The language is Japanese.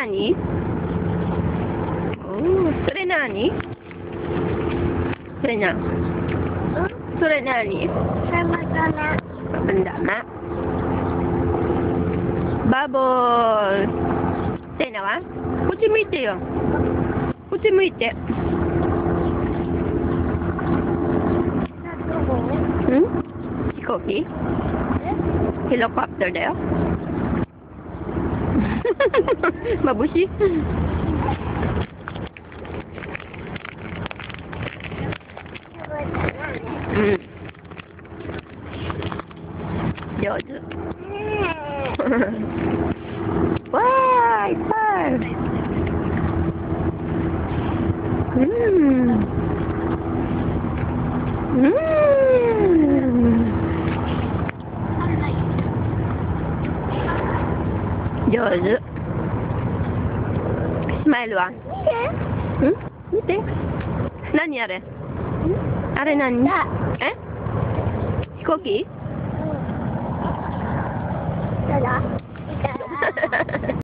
何？それ何？それ何？それ何？benda mak. Bubble. Tengok ah. Kucing mite yo. Kucing mite.飛行機? Helicopterだよ. Mabushi. Jojo. Wah, iPad. Jojo. Smile は？見て。何あれ？あれ何？え？飛行機？